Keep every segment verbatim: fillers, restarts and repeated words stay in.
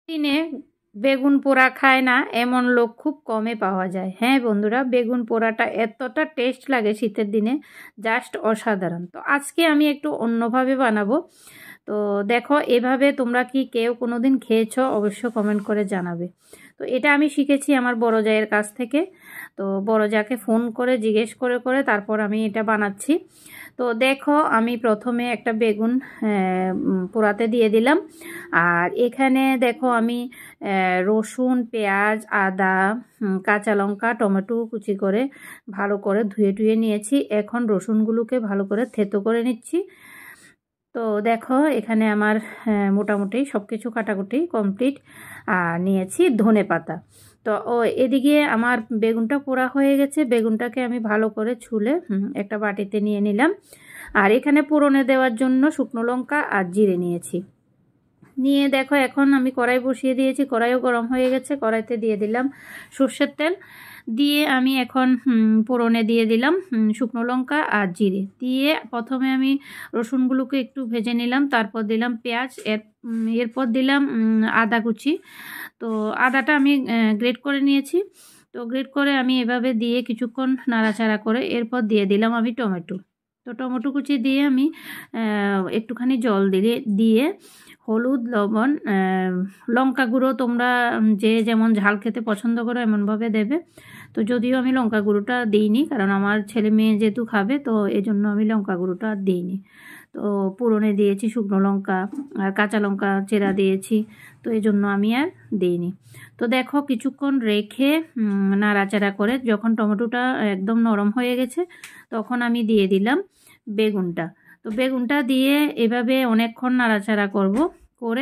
দিনে বেগুন পোড়া খায় না এমন লোক খুব কমে পাওয়া যায়। হ্যাঁ বন্ধুরা, বেগুন পোড়াটা এতটা টেস্ট লাগে শীতের দিনে, জাস্ট অসাধারণ। তো আজকে আমি একটু অন্যভাবে বানাবো। তো দেখো, এভাবে তোমরা কি কেউ কোনো দিন খেয়েছো অবশ্য কমেন্ট করে জানাবে। তো এটা আমি শিখেছি আমার বড় জায়ের কাছ থেকে। তো বড় জাকে ফোন করে জিজ্ঞেস করে করে তারপর আমি এটা বানাচ্ছি। তো দেখো, আমি প্রথমে একটা বেগুন পোড়াতে দিয়ে দিলাম। আর এখানে দেখো আমি রসুন, পেঁয়াজ, আদা, কাঁচা লঙ্কা, টমেটো কুচি করে ভালো করে ধুয়ে টুয়ে নিয়েছি। এখন রসুনগুলোকে ভালো করে থেতো করে নিচ্ছি। তো দেখো এখানে আমার মোটামুটি সব কিছু কাটাকুটি কমপ্লিট। আর নিয়েছি ধনে পাতা। তো ও এদিকে আমার বেগুনটা পোড়া হয়ে গেছে। বেগুনটাকে আমি ভালো করে ছুলে একটা বাটিতে নিয়ে নিলাম। আর এখানে পোড়নে দেওয়ার জন্য শুকনো লঙ্কা আর জিরে নিয়েছি। নিয়ে দেখো এখন আমি কড়াই বসিয়ে দিয়েছি। কড়াইও গরম হয়ে গেছে। কড়াইতে দিয়ে দিলাম সর্ষের তেল। দিয়ে আমি এখন পোড়নে দিয়ে দিলাম শুকনো লঙ্কা আর জিরে। দিয়ে প্রথমে আমি রসুনগুলোকে একটু ভেজে নিলাম, তারপর দিলাম পেঁয়াজ, এর এরপর দিলাম আদা কুচি। তো আদাটা আমি গ্রেট করে নিয়েছি। তো গ্রেট করে আমি এভাবে দিয়ে কিছুক্ষণ নাড়াচাড়া করে এরপর দিয়ে দিলাম আমি টমেটো। তো টমেটো কুচি দিয়ে আমি একটুখানি জল দিয়ে দিয়ে হলুদ, লবণ, লঙ্কা গুঁড়ো তোমরা যে যেমন ঝাল খেতে পছন্দ করো এমনভাবে দেবে। তো যদিও আমি লঙ্কা গুঁড়োটা দিইনি, কারণ আমার ছেলে মেয়ে যেহেতু খাবে, তো এই জন্য আমি লঙ্কা গুঁড়োটা আর দিইনি। তো পুরনে দিয়েছি শুকনো লঙ্কা আর কাঁচা লঙ্কা চেরা দিয়েছি, তো এই জন্য আমি আর দিইনি। তো দেখো কিছুক্ষণ রেখে নাড়াচাড়া করে যখন টমেটোটা একদম নরম হয়ে গেছে, তখন আমি দিয়ে দিলাম বেগুনটা। তো বেগুনটা দিয়ে এভাবে অনেকক্ষণ নাড়াচাড়া করব। করে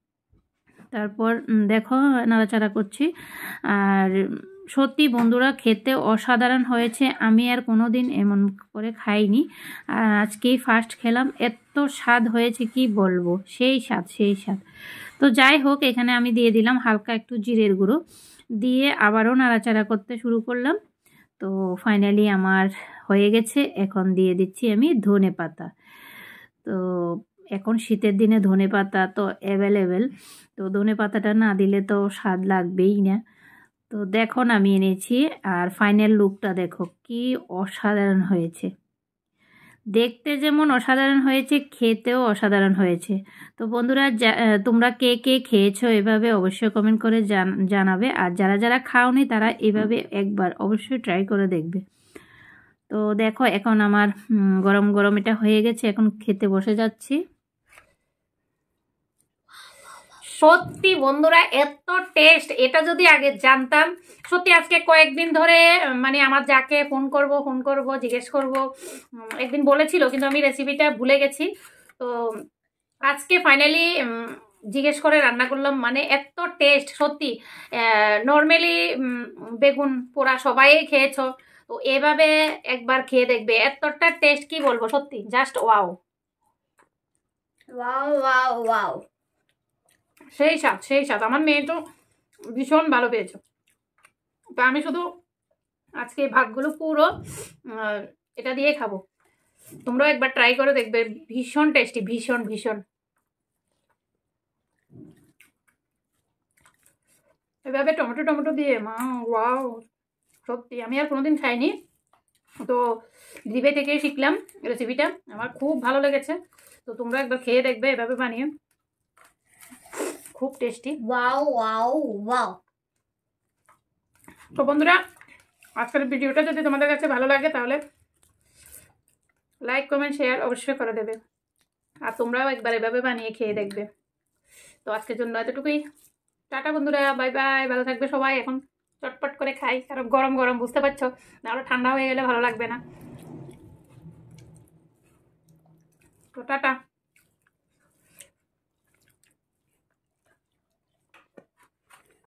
তারপর দেখো নাড়াচাড়া করছি। আর সত্যি বন্ধুরা, খেতে অসাধারণ হয়েছে। আমি আর কোনো দিন এমন করে খাইনি, আর আজকেই ফার্স্ট খেলাম। এত স্বাদ হয়েছে কি বলবো, সেই স্বাদ সেই স্বাদ। তো যাই হোক, এখানে আমি দিয়ে দিলাম হালকা একটু জিরের গুঁড়ো, দিয়ে আবারও নাড়াচাড়া করতে শুরু করলাম। তো ফাইনালি আমার হয়ে গেছে। এখন দিয়ে দিচ্ছি আমি ধনে পাতা। তো এখন শীতের দিনে ধনে পাতা তো অ্যাভেলেবেল, তো ধনে পাতাটা না দিলে তো স্বাদ লাগবেই না। তো দেখো নামিয়ে নিয়েছি। আর ফাইনাল লুকটা দেখো কি অসাধারণ হয়েছে। দেখতে যেমন অসাধারণ হয়েছে, খেতেও অসাধারণ হয়েছে। তো বন্ধুরা, তোমরা কে কে খেয়েছো এভাবে অবশ্যই কমেন্ট করে জানাবে। আর যারা যারা খাওনি তারা এভাবে একবার অবশ্যই ট্রাই করে দেখবে। তো দেখো এখন আমার গরম গরম এটা হয়ে গেছে। এখন খেতে বসে যাচ্ছি। সত্যি বন্ধুরা, এত টেস্ট! এটা যদি আগে জানতাম, সত্যি আজকে কয়েকদিন ধরে মানে আমার যাকে ফোন করব ফোন করব জিজ্ঞেস করব, একদিন বলেছিল কিন্তু আমি রেসিপিটা ভুলে গেছি। তো আজকে ফাইনালি জিজ্ঞেস করে রান্না করলাম। মানে এত টেস্ট সত্যি। নর্মালি বেগুন পোড়া সবাই খেয়েছো, তো এভাবে একবার খেয়ে দেখবে। এতটা টেস্ট কি বলবো, সত্যি just wow wow wow wow সেই স্বাদ সেই স্বাদ। আমার মেয়ে তো ভীষণ ভালো পেয়েছে। তো আমি শুধু আজকে ভাগগুলো পুরো এটা দিয়ে খাবো। তোমরাও একবার ট্রাই করে দেখবে, ভীষণ টেস্টি, ভীষণ ভীষণ। এভাবে টমেটো টমেটো দিয়ে মা ওয়াও, সত্যি আমি আর কোনোদিন খাইনি। তো জিভে থেকে শিখলাম রেসিপিটা, আমার খুব ভালো লেগেছে। তো তোমরা একবার খেয়ে দেখবে এভাবে বানিয়ে, খুব টেস্টি। Wow wow wow. তো বন্ধুরা, আজকের ভিডিওটা যদি তোমাদের কাছে ভালো লাগে তাহলে লাইক কমেন্ট শেয়ার অবশ্যই করে দেবে। আর তোমরাও একবার এভাবে বানিয়ে খেয়ে দেখবে। তো আজকের জন্য এতটুকুই। টাটা বন্ধুরা, বাই বাই, ভালো থাকবে সবাই। এখন চটপট করে খাই, কারণ গরম গরম, বুঝতে পারছো, নাহলে ঠান্ডা হয়ে গেলে ভালো লাগবে না। তো টাটা।